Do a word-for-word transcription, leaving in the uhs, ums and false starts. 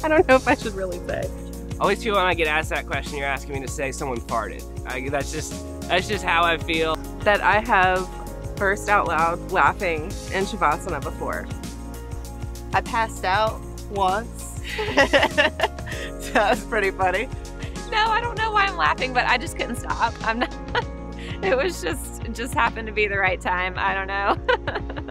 I don't know if I should really say. Always feel when I get asked that question, you're asking me to say someone farted. I, that's just that's just how I feel. That I have burst out loud laughing in Shavasana before. I passed out once. That was pretty funny. No, I don't know why I'm laughing, but I just couldn't stop. I'm not. It was just, it just happened to be the right time. I don't know.